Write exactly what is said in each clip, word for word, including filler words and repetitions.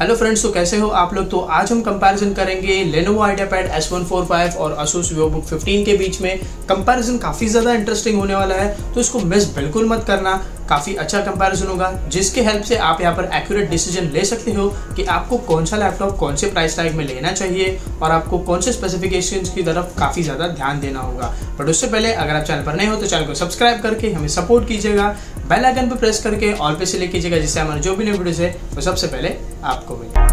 Hello friends, तो कैसे हो आप लोग। तो आज हम कंपैरिजन करेंगे Lenovo IdeaPad S one four five और Asus VivoBook फिफ्टीन के बीच में। कंपैरिजन काफ़ी ज़्यादा इंटरेस्टिंग होने वाला है, तो इसको मिस बिल्कुल मत करना। काफ़ी अच्छा कंपैरिजन होगा जिसके हेल्प से आप यहाँ पर एक्यूरेट डिसीजन ले सकते हो कि आपको कौन सा लैपटॉप कौन से प्राइस टैग में लेना चाहिए और आपको कौन से स्पेसिफिकेशंस की तरफ काफ़ी ज़्यादा ध्यान देना होगा। बट उससे पहले अगर आप चैनल पर नए हो तो चैनल को सब्सक्राइब करके हमें सपोर्ट कीजिएगा, बेल आइकन पर प्रेस करके ऑल पे सिलेक्ट कीजिएगा, जिससे हमारे जो भी नई वीडियोस है वो सबसे पहले आपको मिले।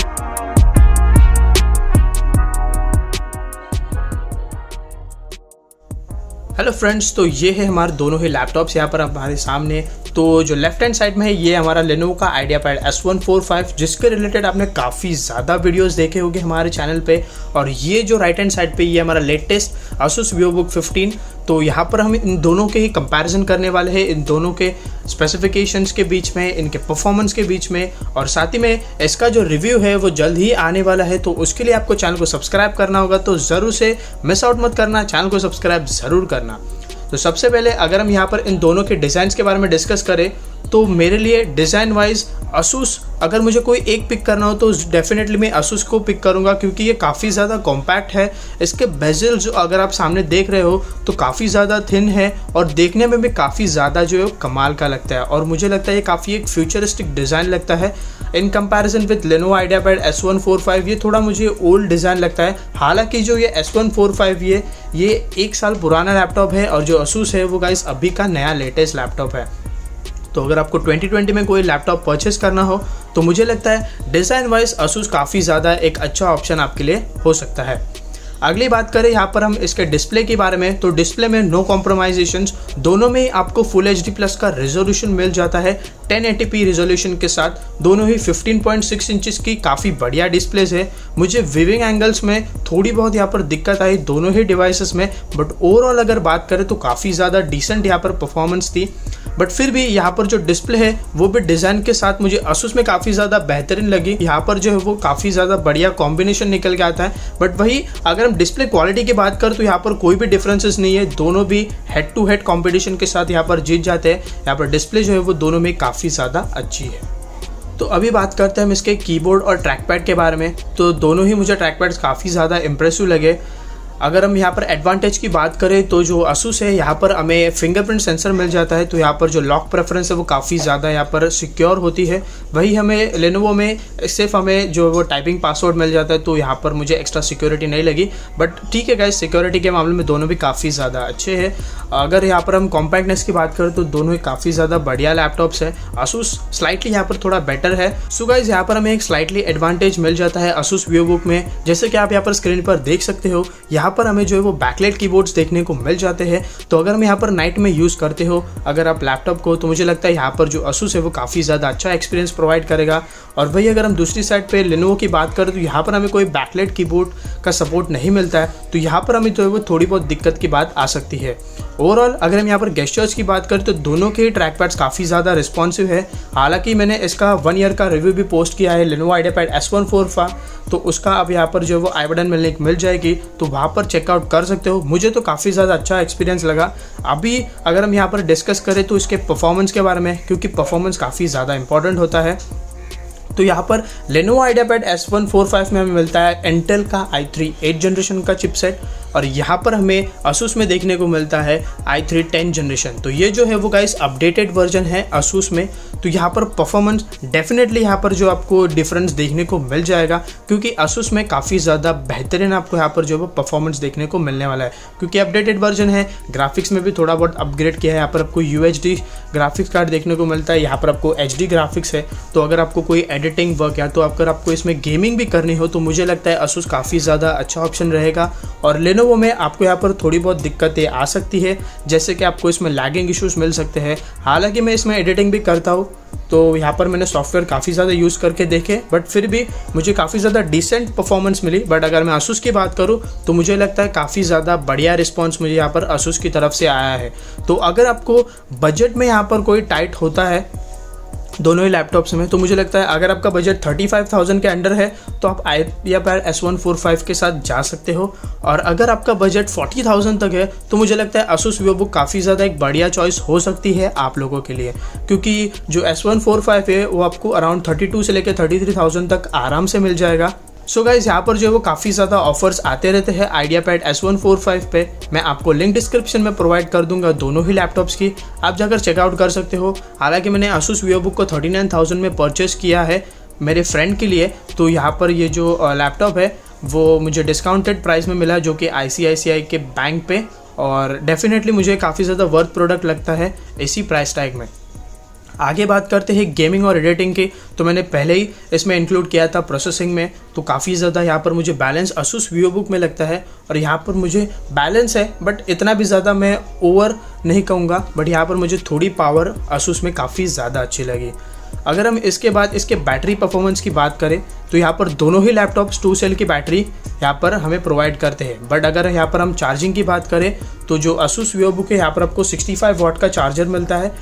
हेलो फ्रेंड्स, तो ये है हमारे दोनों ही लैपटॉप्स यहाँ पर हमारे सामने। तो जो लेफ्ट हैंड साइड में है ये हमारा Lenovo का IdeaPad S one four five, जिसके रिलेटेड आपने काफ़ी ज़्यादा वीडियोस देखे होंगे हमारे चैनल पे। और ये जो राइट हैंड साइड पे ये हमारा लेटेस्ट Asus VivoBook फिफ्टीन। तो यहाँ पर हम इन दोनों के ही कंपैरिजन करने वाले हैं, इन दोनों के स्पेसिफिकेशंस के बीच में, इनके परफॉर्मेंस के बीच में, और साथ ही में इसका जो रिव्यू है वो जल्द ही आने वाला है। तो उसके लिए आपको चैनल को सब्सक्राइब करना होगा, तो ज़रूर से मिस आउट मत करना, चैनल को सब्सक्राइब ज़रूर करना। तो सबसे पहले अगर हम यहाँ पर इन दोनों के डिज़ाइंस के बारे में डिस्कस करें तो मेरे लिए डिज़ाइन वाइज Asus, अगर मुझे कोई एक पिक करना हो तो डेफिनेटली मैं Asus को पिक करूँगा, क्योंकि ये काफ़ी ज़्यादा कॉम्पैक्ट है। इसके बेजल जो अगर आप सामने देख रहे हो तो काफ़ी ज़्यादा थिन है और देखने में भी काफ़ी ज़्यादा जो है कमाल का लगता है। और मुझे लगता है ये काफ़ी एक फ्यूचरिस्टिक डिज़ाइन लगता है in comparison with Lenovo IdeaPad S one four five. ये थोड़ा मुझे ओल्ड डिज़ाइन लगता है। हालांकि जो ये एस वन फोर फाइव ये ये एक साल पुराना लैपटॉप है और जो Asus है वो गाइस अभी का नया लेटेस्ट लैपटॉप है। तो अगर आपको ट्वेंटी ट्वेंटी में कोई लैपटॉप परचेस करना हो तो मुझे लगता है डिज़ाइन वाइज Asus काफ़ी ज़्यादा एक अच्छा ऑप्शन आपके लिए हो सकता है। अगली बात करें यहाँ पर हम इसके डिस्प्ले के बारे में, तो डिस्प्ले में नो कॉम्प्रोमाइजेशंस, दोनों में आपको फुल एच डी प्लस का रेजोल्यूशन मिल जाता है टेन एटी पी रेजोल्यूशन के साथ। दोनों ही फिफ्टीन पॉइंट सिक्स इंचेस की काफ़ी बढ़िया डिस्प्लेज है। मुझे विविंग एंगल्स में थोड़ी बहुत यहाँ पर दिक्कत आई दोनों ही डिवाइसेस में, बट ओवरऑल अगर बात करें तो काफ़ी ज़्यादा डिसेंट यहाँ पर परफॉर्मेंस थी। बट फिर भी यहाँ पर जो डिस्प्ले है वो भी डिज़ाइन के साथ मुझे Asus में काफ़ी ज़्यादा बेहतरीन लगी। यहाँ पर जो है वो काफ़ी ज़्यादा बढ़िया कॉम्बिनेशन निकल के आता है। बट वही अगर हम डिस्प्ले क्वालिटी की बात करें तो यहाँ पर कोई भी डिफरेंसेस नहीं है, दोनों भी हेड टू हेड कॉम्पिटिशन के साथ यहाँ पर जीत जाते हैं। यहाँ पर डिस्प्ले जो है वो दोनों में काफ़ी ज़्यादा अच्छी है। तो अभी बात करते हैं हम इसके कीबोर्ड और ट्रैकपैड के बारे में। तो दोनों ही मुझे ट्रैकपैड्स काफ़ी ज़्यादा इंप्रेसिव लगे। अगर हम यहाँ पर एडवांटेज की बात करें तो जो Asus है यहाँ पर हमें फिंगरप्रिंट सेंसर मिल जाता है, तो यहाँ पर जो लॉक प्रेफरेंस है वो काफ़ी ज़्यादा यहाँ पर सिक्योर होती है। वही हमें Lenovo में सिर्फ हमें जो वो टाइपिंग पासवर्ड मिल जाता है, तो यहाँ पर मुझे एक्स्ट्रा सिक्योरिटी नहीं लगी। बट ठीक है गाइस, सिक्योरिटी के मामले में दोनों भी काफ़ी ज़्यादा अच्छे हैं। अगर यहाँ पर हम कॉम्पैक्टनेस की बात करें तो दोनों ही काफ़ी ज़्यादा बढ़िया लैपटॉप्स है। Asus स्लाइटली यहाँ पर थोड़ा बेटर है। सो गाइस, यहाँ पर हमें एक स्लाइटली एडवांटेज मिल जाता है Asus VivoBook में, जैसे कि आप यहाँ पर स्क्रीन पर देख सकते हो। यहाँ पर हमें जो है वो बैकलाइट कीबोर्ड्स देखने को मिल जाते हैं। तो अगर हम यहाँ पर नाइट में यूज़ करते हो अगर आप लैपटॉप को, तो मुझे लगता है यहाँ पर जो Asus है वो काफ़ी ज़्यादा अच्छा एक्सपीरियंस प्रोवाइड करेगा। और वही अगर हम दूसरी साइड पे Lenovo की बात करें तो यहाँ पर हमें कोई बैकलाइट कीबोर्ड का सपोर्ट नहीं मिलता है, तो यहाँ पर हमें जो है वो थोड़ी बहुत दिक्कत की बात आ सकती है। ओवरऑल अगर हम यहाँ पर गेस्चर्स की बात करें तो दोनों के ट्रैक पैड्स काफ़ी ज़्यादा रिस्पॉन्सिव है। हालांकि मैंने इसका वन ईयर का रिव्यू भी पोस्ट किया है Lenovo IdeaPad S one four five, तो उसका अब यहाँ पर जो है वो आई बटन में लिंक मिल जाएगी, तो वहाँ पर चेकआउट कर सकते हो। मुझे तो काफ़ी ज़्यादा अच्छा एक्सपीरियंस लगा। अभी अगर हम यहाँ पर डिस्कस करें तो इसके परफॉर्मेंस के बारे में, क्योंकि परफॉर्मेंस काफ़ी ज़्यादा इंपॉर्टेंट होता है, तो यहाँ पर Lenovo IdeaPad S one four five में हमें मिलता है इंटेल का आई थ्री एट जनरेशन का चिपसेट, और यहाँ पर हमें Asus में देखने को मिलता है आई थ्री टेन जनरेशन। तो ये जो है वो गाइस अपडेटेड वर्जन है Asus में। तो यहाँ पर परफॉर्मेंस डेफिनेटली यहाँ पर जो आपको डिफरेंस देखने को मिल जाएगा, क्योंकि Asus में काफ़ी ज़्यादा बेहतरीन आपको यहाँ पर जो है परफॉर्मेंस देखने को मिलने वाला है, क्योंकि अपडेटेड वर्जन है। ग्राफिक्स में भी थोड़ा बहुत अपग्रेड किया है। यहाँ पर आपको U H D graphics card देखने को मिलता है, यहाँ पर आपको एच डी ग्राफिक्स है। तो अगर आपको कोई एडिटिंग वर्क या तो अगर आपको इसमें गेमिंग भी करनी हो तो मुझे लगता है Asus काफ़ी ज़्यादा अच्छा ऑप्शन रहेगा। और Lenovo में आपको यहाँ पर थोड़ी बहुत दिक्कतें आ सकती है, जैसे कि आपको इसमें लैगिंग इश्यूज मिल सकते हैं। हालांकि मैं इसमें एडिटिंग भी करता हूँ, तो यहाँ पर मैंने सॉफ्टवेयर काफ़ी ज़्यादा यूज़ करके देखे, बट फिर भी मुझे काफ़ी ज़्यादा डिसेंट परफॉर्मेंस मिली। बट अगर मैं Asus की बात करूँ तो मुझे लगता है काफ़ी ज़्यादा बढ़िया रिस्पॉन्स मुझे यहाँ पर Asus की तरफ से आया है। तो अगर आपको बजट में यहाँ पर कोई टाइट होता है दोनों ही लैपटॉप्स में। तो मुझे लगता है अगर आपका बजट थर्टी फाइव थाउजेंड के अंडर है तो आप IdeaPad S one four five के साथ जा सकते हो, और अगर आपका बजट फोर्टी थाउजेंड तक है तो मुझे लगता है Asus VivoBook काफ़ी ज़्यादा एक बढ़िया चॉइस हो सकती है आप लोगों के लिए, क्योंकि जो एस वन फोर फाइव है वो आपको अराउंड थर्टी टू से लेकर थर्टी थ्री थाउजेंड तक आराम से मिल जाएगा। सो so गाइज यहाँ पर जो है वो काफ़ी ज़्यादा ऑफर्स आते रहते हैं IdeaPad S one four five पे। मैं आपको लिंक डिस्क्रिप्शन में प्रोवाइड कर दूंगा दोनों ही लैपटॉप्स की, आप जाकर चेकआउट कर सकते हो। हालांकि मैंने Asus VivoBook को थर्टी नाइन थाउजेंड में परचेस किया है मेरे फ्रेंड के लिए, तो यहाँ पर ये जो लैपटॉप है वो मुझे डिस्काउंटेड प्राइस में मिला जो कि आई सी आई सी आई के बैंक पे, और डेफिनेटली मुझे काफ़ी ज़्यादा वर्थ प्रोडक्ट लगता है इसी प्राइस टैग में। आगे बात करते हैं गेमिंग और एडिटिंग की, तो मैंने पहले ही इसमें इंक्लूड किया था प्रोसेसिंग में, तो काफ़ी ज़्यादा यहाँ पर मुझे बैलेंस Asus VivoBook में लगता है, और यहाँ पर मुझे बैलेंस है बट इतना भी ज़्यादा मैं ओवर नहीं कहूँगा, बट यहाँ पर मुझे थोड़ी पावर Asus में काफ़ी ज़्यादा अच्छी लगी। अगर हम इसके बाद इसके बैटरी परफॉर्मेंस की बात करें तो यहाँ पर दोनों ही लैपटॉप्स टू सेल की बैटरी यहाँ पर हमें प्रोवाइड करते हैं, बट अगर यहाँ पर हम चार्जिंग की बात करें तो जो Asus VivoBook है यहाँ पर आपको सिक्सटी फाइव वाट का चार्जर मिलता है,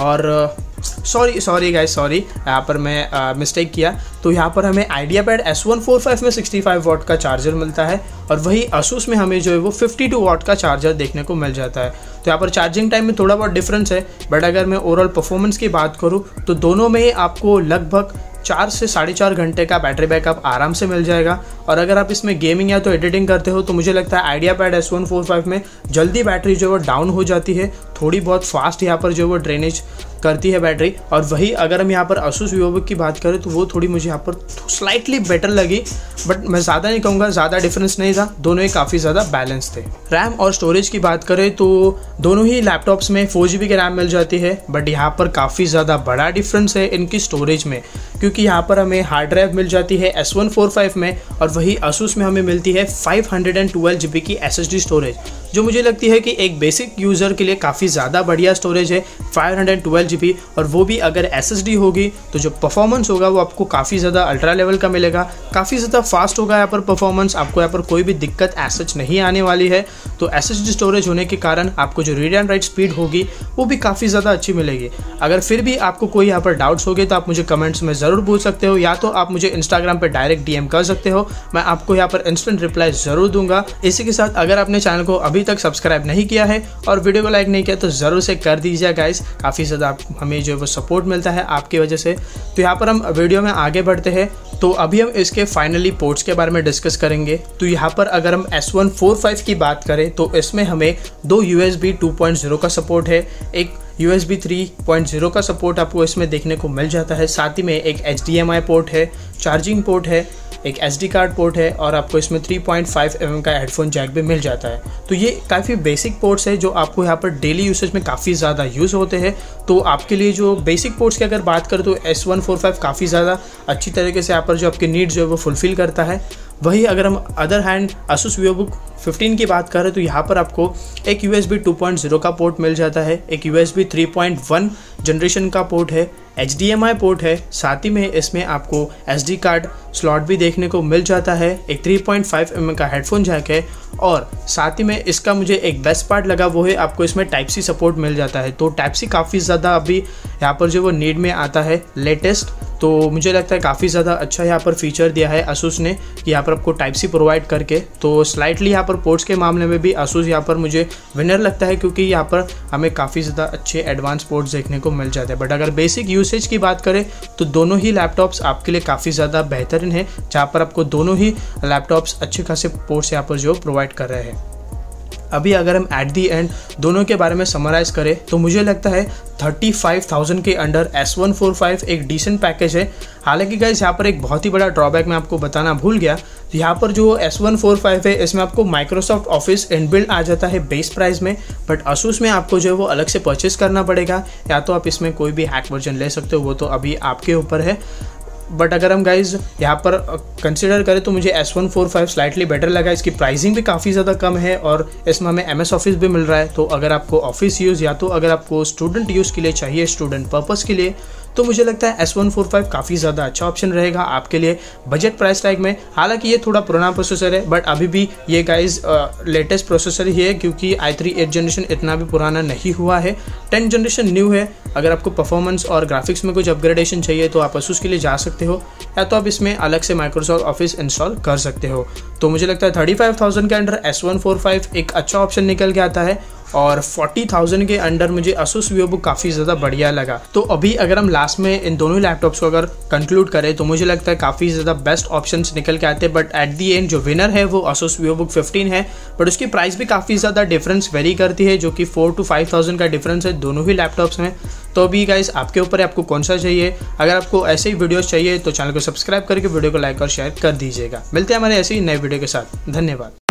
और सॉरी सॉरी गाइस सॉरी यहाँ पर मैं मिस्टेक uh, किया, तो यहाँ पर हमें IdeaPad S one four five में सिक्सटी फाइव वाट का चार्जर मिलता है, और वही Asus में हमें जो है वो फिफ्टी टू वाट का चार्जर देखने को मिल जाता है। तो यहाँ पर चार्जिंग टाइम में थोड़ा बहुत डिफरेंस है, बट अगर मैं ओवरऑल परफॉर्मेंस की बात करूँ तो दोनों में आपको लगभग चार से साढ़े चार घंटे का बैटरी बैकअप आराम से मिल जाएगा। और अगर आप इसमें गेमिंग या तो एडिटिंग करते हो तो मुझे लगता है IdeaPad S one four five में जल्दी बैटरी जो है वो डाउन हो जाती है, थोड़ी बहुत फास्ट यहाँ पर जो वो ड्रेनेज करती है बैटरी। और वही अगर हम यहाँ पर Asus VivoBook की बात करें तो वो थोड़ी मुझे यहाँ पर स्लाइटली बेटर लगी, बट मैं ज़्यादा नहीं कहूँगा, ज़्यादा डिफरेंस नहीं था, दोनों ही काफ़ी ज़्यादा बैलेंस थे। रैम और स्टोरेज की बात करें तो दोनों ही लैपटॉप्स में फोर जी बी की रैम मिल जाती है, बट यहाँ पर काफ़ी ज़्यादा बड़ा डिफरेंस है इनकी स्टोरेज में, क्योंकि यहाँ पर हमें हार्ड ड्राइव मिल जाती है एस वन फोर फाइव में, और वही Asus में हमें मिलती है five hundred twelve G B की एस एस डी स्टोरेज, जो मुझे लगती है कि एक बेसिक यूज़र के लिए काफ़ी ज़्यादा बढ़िया स्टोरेज है five hundred twelve G B, और वो भी अगर एस एस डी होगी तो जो परफॉर्मेंस होगा वो आपको काफ़ी ज़्यादा अल्ट्रा लेवल का मिलेगा, काफ़ी ज़्यादा फास्ट होगा यहाँ पर परफॉर्मेंस, आपको यहाँ पर कोई भी दिक्कत एज सच नहीं आने वाली है। तो एस एस डी स्टोरेज होने के कारण आपको जो रीड एंड राइट स्पीड होगी वो भी काफ़ी ज़्यादा अच्छी मिलेगी। अगर फिर भी आपको कोई यहाँ पर डाउट्स होंगे तो आप मुझे कमेंट्स में ज़रूर पूछ सकते हो, या तो आप मुझे इंस्टाग्राम पर डायरेक्ट डी एम कर सकते हो, मैं आपको यहाँ पर इंस्टेंट रिप्लाई ज़रूर दूंगा। इसी के साथ अगर आपने चैनल को अभी तक सब्सक्राइब नहीं किया है और वीडियो को लाइक नहीं किया तो ज़रूर से कर दीजिए गाइस, काफ़ी ज़्यादा हमें जो है वो सपोर्ट मिलता है आपकी वजह से। तो यहाँ पर हम वीडियो में आगे बढ़ते हैं, तो अभी हम इसके फाइनली पोर्ट्स के बारे में डिस्कस करेंगे। तो यहाँ पर अगर हम एस वन फोर फाइव की बात करें तो इसमें हमें दो U S B two point zero का सपोर्ट है, एक U S B three point zero का सपोर्ट आपको इसमें देखने को मिल जाता है, साथ ही में एक H D M I port है, चार्जिंग पोर्ट है, एक एस डी कार्ड पोर्ट है, और आपको इसमें three point five M M का हेडफोन जैक भी मिल जाता है। तो ये काफ़ी बेसिक पोर्ट्स है जो आपको यहाँ पर डेली यूसेज में काफ़ी ज़्यादा यूज़ होते हैं। तो आपके लिए जो बेसिक पोर्ट्स की अगर बात करें तो एस वन फोर फाइव काफ़ी ज़्यादा अच्छी तरीके से यहाँ पर जो आपकी नीड्स जो है वो फुलफिल करता है। वही अगर हम other hand Asus VivoBook fifteen की बात करें तो यहाँ पर आपको एक U S B two point zero का पोर्ट मिल जाता है, एक U S B three point one generation का पोर्ट है, H D M I port है, साथ ही में इसमें आपको एस डी कार्ड स्लॉट भी देखने को मिल जाता है, एक three point five M M का हेडफोन जैक है, और साथ ही में इसका मुझे एक बेस्ट पार्ट लगा वो है आपको इसमें टाइप सी सपोर्ट मिल जाता है। तो टाइप सी काफ़ी ज़्यादा अभी यहाँ पर जो वो नीड में आता है लेटेस्ट, तो मुझे लगता है काफ़ी ज़्यादा अच्छा यहाँ पर फीचर दिया है Asus ने कि यहाँ पर आपको टाइप सी प्रोवाइड करके। तो स्लाइटली यहाँ पर पोर्ट्स के मामले में भी Asus यहाँ पर मुझे विनर लगता है, क्योंकि यहाँ पर हमें काफ़ी ज़्यादा अच्छे एडवांस पोर्ट्स देखने को मिल जाते हैं। बट अगर बेसिक यूसेज की बात करें तो दोनों ही लैपटॉप्स आपके लिए काफ़ी ज़्यादा बेहतरीन है, जहाँ पर आपको दोनों ही लैपटॉप्स अच्छे खासे पोर्ट्स यहाँ पर जो प्रोवाइड कर रहे हैं। अभी अगर हम एट दी एंड दोनों के बारे में समराइज़ करें तो मुझे लगता है थर्टी फाइव थाउजेंड के under S one four five एक डिसेंट पैकेज है। हालांकि गाइस यहाँ पर एक बहुत ही बड़ा ड्रॉबैक मैं आपको बताना भूल गया, तो यहाँ पर जो एस वन फोर फाइव है इसमें आपको माइक्रोसॉफ्ट ऑफिस इनबिल्ट आ जाता है बेस प्राइस में, बट Asus में आपको जो है वो अलग से परचेस करना पड़ेगा, या तो आप इसमें कोई भी हैक वर्जन ले सकते हो, वो तो अभी आपके ऊपर है। बट अगर हम गाइज यहाँ पर कंसिडर करें तो मुझे S one four five slightly better लगा, इसकी प्राइसिंग भी काफ़ी ज़्यादा कम है और इसमें हमें एम एस ऑफिस भी मिल रहा है। तो अगर आपको ऑफिस यूज़ या तो अगर आपको स्टूडेंट यूज़ के लिए चाहिए, स्टूडेंट पर्पस के लिए, तो मुझे लगता है एस वन फोर फाइव काफ़ी ज़्यादा अच्छा ऑप्शन रहेगा आपके लिए बजट प्राइस टैग में। हालांकि ये थोड़ा पुराना प्रोसेसर है बट अभी भी ये गाइज लेटेस्ट प्रोसेसर ही है, क्योंकि आई थ्री एट जनरेशन इतना भी पुराना नहीं हुआ है, टेंथ जनरेशन न्यू है। अगर आपको परफॉर्मेंस और ग्राफिक्स में कुछ अपग्रेडेशन चाहिए तो आप असूस के लिए जा सकते हो, या तो आप इसमें अलग से माइक्रोसॉफ्ट ऑफिस इंस्टॉल कर सकते हो। तो मुझे लगता है थर्टी फाइव थाउजेंड के under S one four five एक अच्छा ऑप्शन निकल के आता है, और फोर्टी थाउजेंड के अंडर मुझे Asus VivoBook काफ़ी ज़्यादा बढ़िया लगा। तो अभी अगर हम लास्ट में इन दोनों लैपटॉप्स को अगर कंक्लूड करें तो मुझे लगता है काफ़ी ज़्यादा बेस्ट ऑप्शंस निकल के आते हैं, बट एट दी एंड जो विनर है वो Asus VivoBook फिफ्टीन है। बट उसकी प्राइस भी काफ़ी ज़्यादा डिफरेंस वेरी करती है, जो कि फोर टू फाइव थाउजेंड का डिफरेंस है दोनों ही लैपटॉप्स में। तो अभी गाइस आपके ऊपर है आपको कौन सा चाहिए। अगर आपको ऐसे ही वीडियोस चाहिए तो चैनल को सब्सक्राइब करके वीडियो को लाइक और शेयर कर दीजिएगा। मिलते हैं हमारे ऐसे ही नए वीडियो के साथ। धन्यवाद।